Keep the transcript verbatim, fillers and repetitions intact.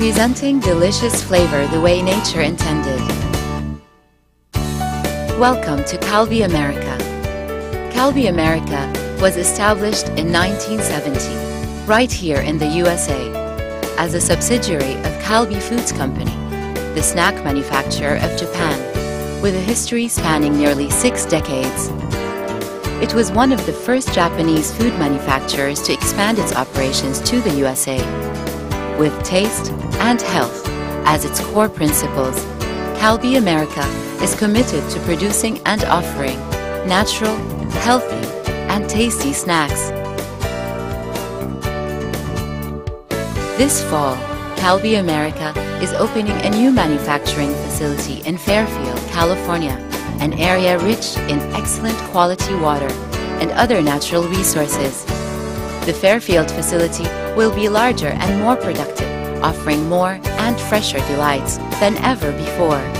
presenting delicious flavor the way nature intended. Welcome to Calbee America. Calbee America was established in nineteen seventy, right here in the U S A, as a subsidiary of Calbee Foods Company, the snack manufacturer of Japan, with a history spanning nearly six decades. It was one of the first Japanese food manufacturers to expand its operations to the U S A. With taste and health as its core principles, Calbee America is committed to producing and offering natural, healthy, and tasty snacks. This fall, Calbee America is opening a new manufacturing facility in Fairfield, California, an area rich in excellent quality water and other natural resources. The Fairfield facility will be larger and more productive, offering more and fresher delights than ever before.